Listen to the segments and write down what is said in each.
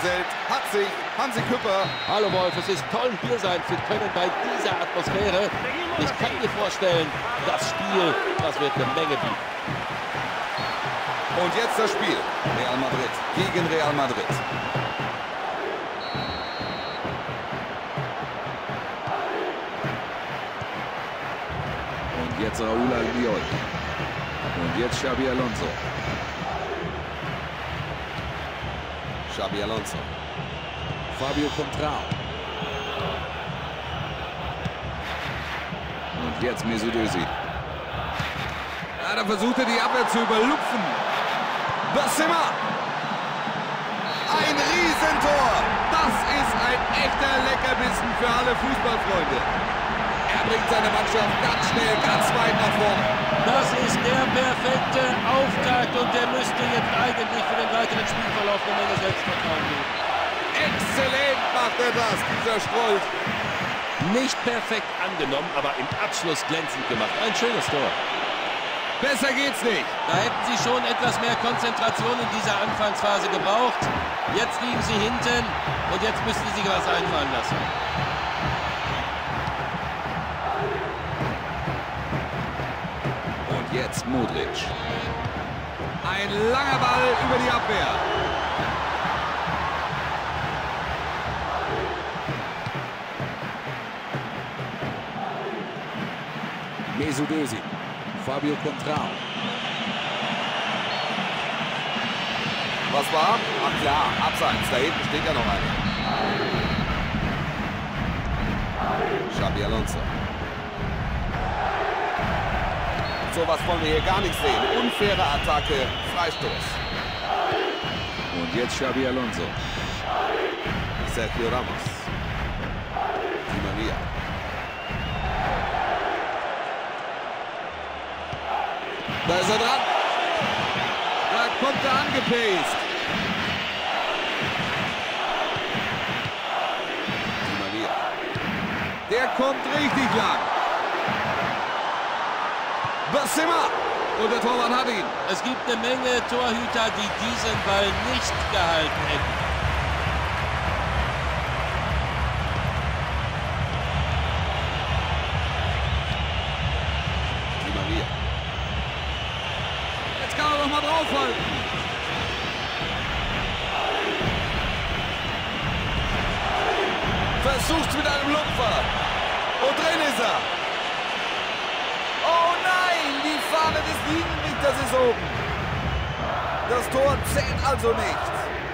gesellt. Hat sich Hansi Küpper. Hallo Wolf, es ist toll, hier sein zu können bei dieser Atmosphäre. Ich kann mir vorstellen, das Spiel, das wird eine Menge bieten. Und jetzt das Spiel. Real Madrid gegen Real Madrid. Und jetzt Raúl Albiol. Und jetzt Xabi Alonso. Xabi Alonso. Fabio Contrao. Und jetzt Mesut Özil. Ja, da versucht er die Abwehr zu überlupfen. Benzema. Ein Riesentor. Das ist ein echter Leckerbissen für alle Fußballfreunde. Er bringt seine Mannschaft ganz schnell, ganz weit nach vorne. Das ist der perfekte Auftakt und der müsste jetzt eigentlich für den weiteren Spielverlauf eine Menge Selbstvertrauen geben. Exzellent macht er das, dieser Strolch. Nicht perfekt angenommen, aber im Abschluss glänzend gemacht. Ein schönes Tor. Besser geht's nicht. Da hätten sie schon etwas mehr Konzentration in dieser Anfangsphase gebraucht. Jetzt liegen sie hinten und jetzt müssen sie sich was einfallen lassen. Und jetzt Modric. Ein langer Ball über die Abwehr. Mesut Özil. Fabio Contrao. Was war? Ach ja, abseits. Da hinten steht ja noch einer. Xabi Alonso. Sowas wollen wir hier gar nicht sehen. Unfaire Attacke, Freistoß. Und jetzt Xabi Alonso. Sergio Ramos. Di Maria. Da ist er dran. Da kommt er angepaced. Di Maria. Der kommt richtig lang. Benzema. Und der Torwart hat ihn. Es gibt eine Menge Torhüter, die diesen Ball nicht gehalten hätten. Di Maria. Jetzt kann er doch mal draufhalten. Versucht mit einem Lupfer. Und drin ist er. Oh nein, die Fahne des Linienrichters ist oben. Das Tor zählt also nicht.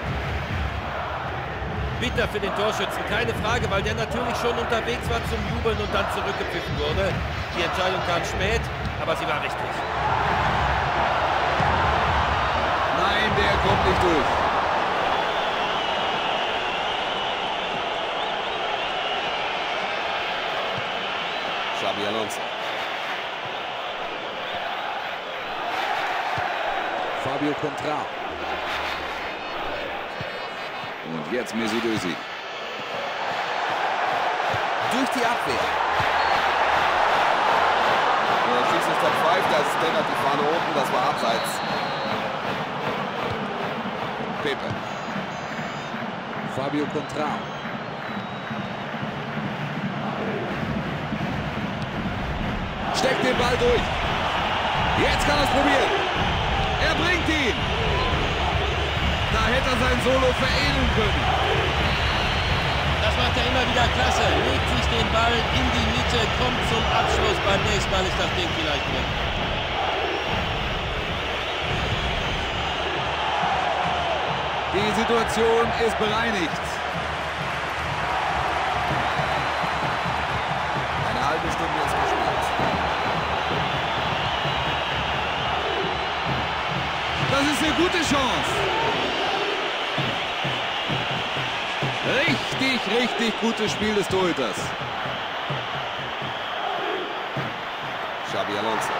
Bitter für den Torschützen, keine Frage, weil der natürlich schon unterwegs war zum Jubeln und dann zurückgepfiffen wurde. Die Entscheidung kam spät, aber sie war richtig. Nein, der kommt nicht durch. Xabi Alonso. Fabio Contrao. Und jetzt Mesut Özil. Durch die Abwehr. Der Schiedsrichter pfeift, der Assistent hat die Fahne oben, das war abseits. Pepe. Fabio Contrao. Steckt den Ball durch. Jetzt kann er es probieren. Er bringt ihn. Da hätte er sein Solo veredeln können. Das macht er immer wieder klasse. Legt sich den Ball in die Mitte, kommt zum Abschluss. Beim nächsten Mal ist das Ding vielleicht drin. Die Situation ist bereinigt. Eine halbe Stunde ist gespielt. Das ist eine gute Chance. Richtig, richtig gutes Spiel des Torhüters. Xabi Alonso.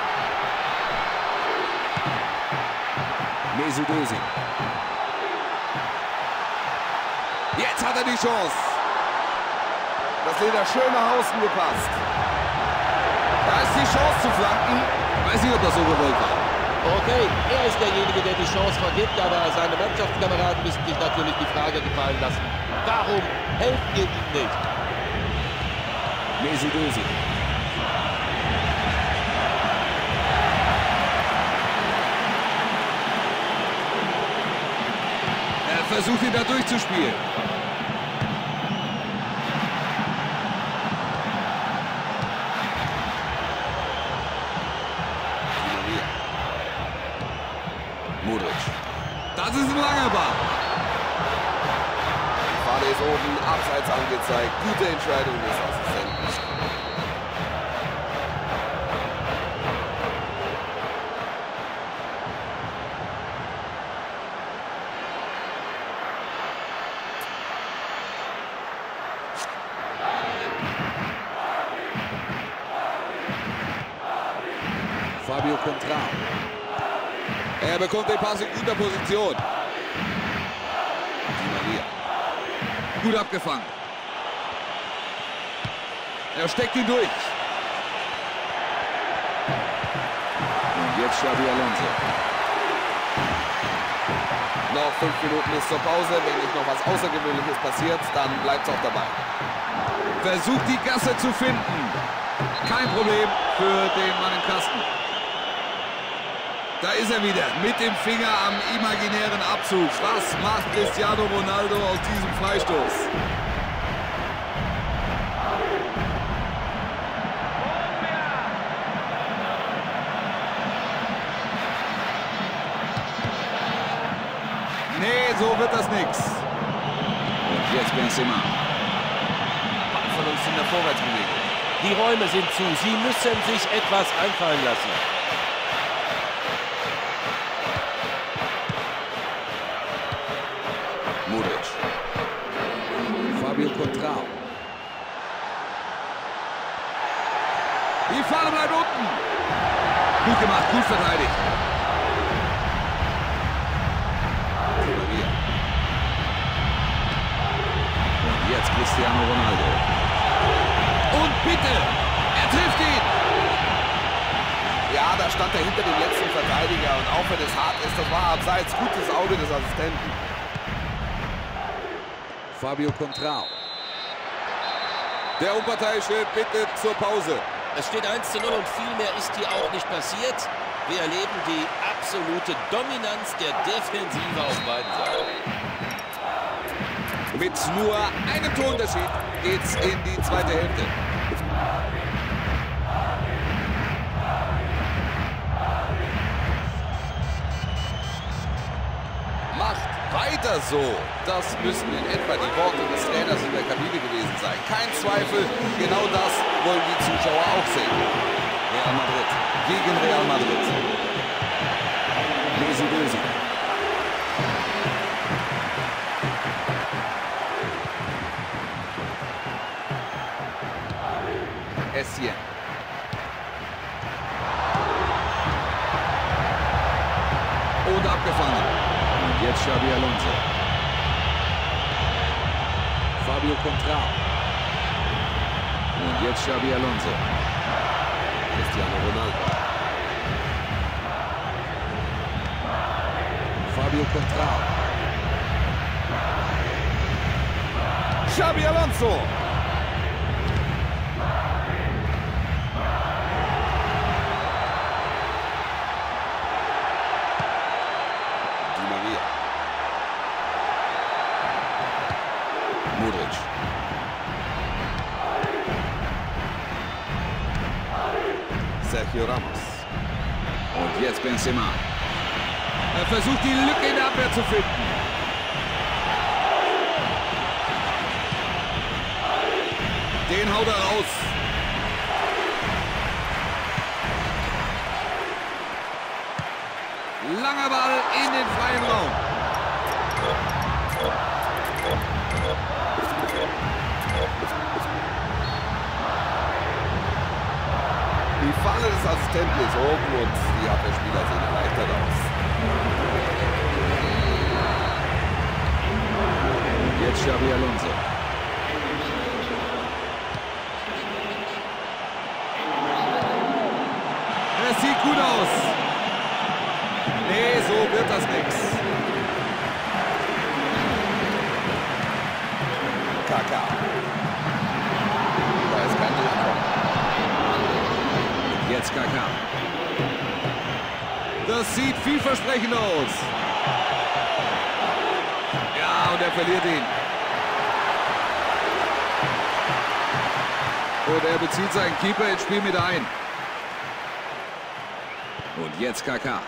Mesut Özil. Jetzt hat er die Chance. Das Leder schön nach außen gepasst. Da ist die Chance zu flanken. Weiß nicht, ob das so gewollt war. Okay, er ist derjenige, der die Chance vergibt, aber seine Mannschaftskameraden müssen sich natürlich die Frage gefallen lassen. Warum helft ihr ihm nicht? Mesut Özil. Er versucht ihn da durchzuspielen. Modric. Das ist ein langer Ball. Die Fahne ist oben, abseits angezeigt. Gute Entscheidung des Assistenten. Fabio Contrao. Er bekommt den Pass in guter Position. Di Maria. Gut abgefangen. Er steckt ihn durch. Und jetzt Xabi Alonso. Noch 5 Minuten bis zur Pause. Wenn nicht noch was Außergewöhnliches passiert, dann bleibt es auch dabei. Versucht die Gasse zu finden. Kein Problem für den Mann im Kasten. Da ist er wieder, mit dem Finger am imaginären Abzug. Was macht Cristiano Ronaldo aus diesem Freistoß? Nee, so wird das nix. Und jetzt Benzema. Ballverlust in der Vorwärtsbewegung. Die Räume sind zu. Sie müssen sich etwas einfallen lassen. Modric. Fabio Contrao. Die Fahne bleibt unten. Gut gemacht, gut verteidigt. Di Maria. Und jetzt Cristiano Ronaldo. Und bitte, er trifft ihn. Ja, da stand er hinter dem letzten Verteidiger. Und auch wenn es hart ist, das war abseits. Gutes Auge des Assistenten. Fabio Contrao. Der Unparteiische bittet zur Pause. Es steht 1:0 und viel mehr ist hier auch nicht passiert. Wir erleben die absolute Dominanz der Defensive auf beiden Seiten. Mit nur einem Torunterschied geht's in die zweite Hälfte. Macht weiter so. Das müssen in etwa die Worte des Trainers in der Kabine gewesen sein. Kein Zweifel, genau das wollen die Zuschauer auch sehen. Real Madrid gegen Real Madrid. Mesut Özil. Essien. Und abgefangen. Und jetzt Xabi Alonso. Fabio Contrao. Und jetzt Xabi Alonso. Cristiano Ronaldo. Fabio Contrao. Xabi Alonso. Di Maria. Modric. Sergio Ramos. Und jetzt Benzema. Er versucht die Lücke in der Abwehr zu finden. Den haut er raus. Langer Ball in den freien Raum. Die Fahne des Assistenten ist oben und die Abwehrspieler sehen erleichtert aus. Jetzt Xabi Alonso. Es sieht gut aus. Nee, so wird das nichts. Kaka. Da ist kein Durchkommen. Jetzt Kaka. Das sieht vielversprechend aus. Ja, und er verliert ihn. Und er bezieht seinen Keeper ins Spiel mit ein. Und jetzt Kaka.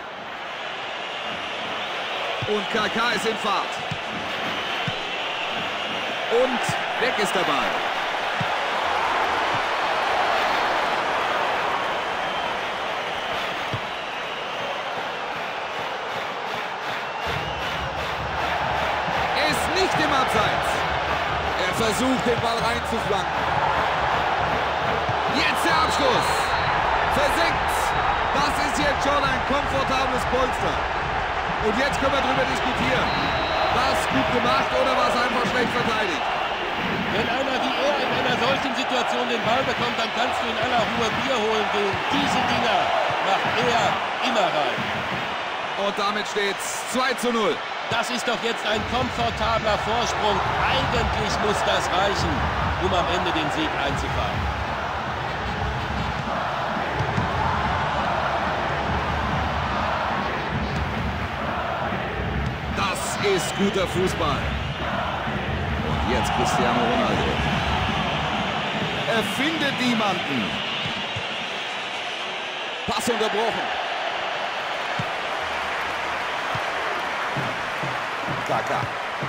Und Kaka ist in Fahrt. Und weg ist der Ball. Ist nicht im Abseits. Er versucht, den Ball reinzuflanken. Jetzt der Abschluss. Versenkt. Das ist jetzt schon ein komfortables Polster. Und jetzt können wir darüber diskutieren. War es gut gemacht oder war es einfach schlecht verteidigt? Wenn einer wie er in einer solchen Situation den Ball bekommt, dann kannst du in aller Ruhe Bier holen gehen. Diese Dinger macht er immer rein. Und damit steht es 2:0. Das ist doch jetzt ein komfortabler Vorsprung. Eigentlich muss das reichen, um am Ende den Sieg einzufahren. Ist guter Fußball. Und jetzt Cristiano Ronaldo. Er findet niemanden. Pass unterbrochen. Kaka.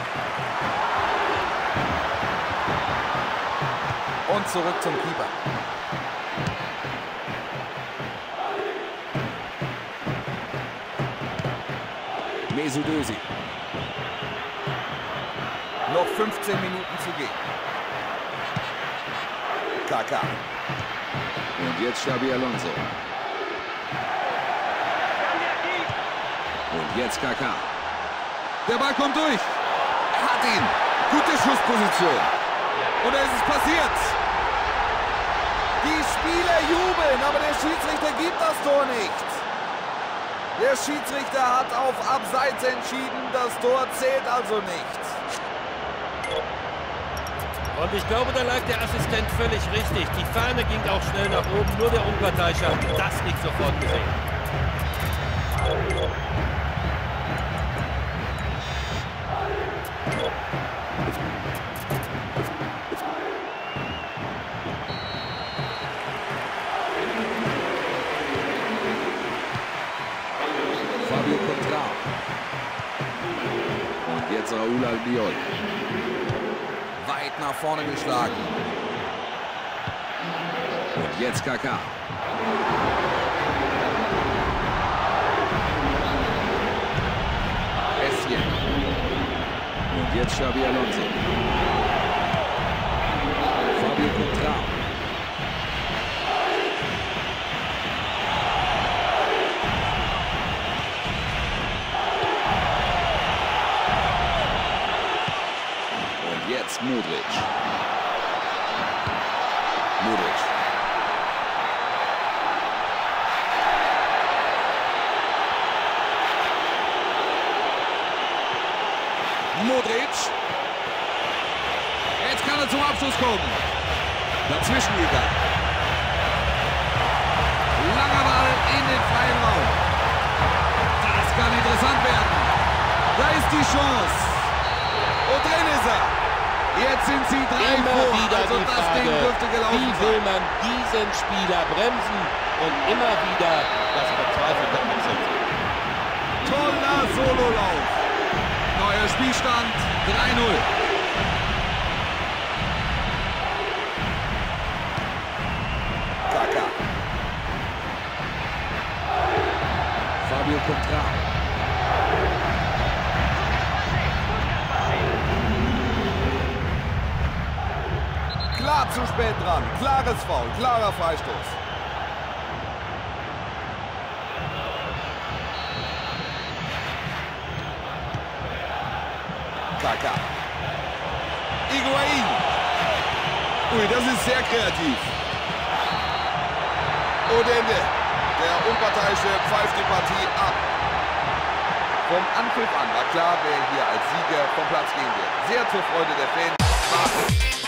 Und zurück zum Keeper. Mesut Özil. Noch 15 Minuten zu gehen. Kaka. Und jetzt Xabi Alonso. Und jetzt Kaka. Der Ball kommt durch. Er hat ihn. Gute Schussposition. Und es ist passiert. Die Spieler jubeln, aber der Schiedsrichter gibt das Tor nicht. Der Schiedsrichter hat auf Abseits entschieden. Das Tor zählt also nicht. Und ich glaube, da lag der Assistent völlig richtig. Die Fahne ging auch schnell nach oben, nur der Unparteiische hat das nicht sofort gesehen. Fabio Contrao. Und jetzt Raúl Albiol. Weit nach vorne geschlagen. Und jetzt Kaka. Essien. Und jetzt Xabi Alonso. Fabio Contrao. Und jetzt Modric. Modric. Modric. Jetzt kann er zum Abschluss kommen. Dazwischen gegangen. Langer Ball in den freien Raum. Das kann interessant werden. Da ist die Chance. Und drin ist er. Jetzt sind sie 3 Immer vor. wieder Also die das Frage, Ding dürfte gelaufen wie will man diesen Spieler bremsen und immer wieder das verzweifelte Wechsel. Toller Sololauf. Neuer Spielstand 3:0. Kaka. Fabio Contrao. Klar zu spät dran. Klares Foul, klarer Freistoß. Kaka. Higuaín. Ui, das ist sehr kreativ. Und Ende. Der Unparteiische pfeift die Partie ab. Vom Anpfiff an war klar, wer hier als Sieger vom Platz gehen wird. Sehr zur Freude der Fans.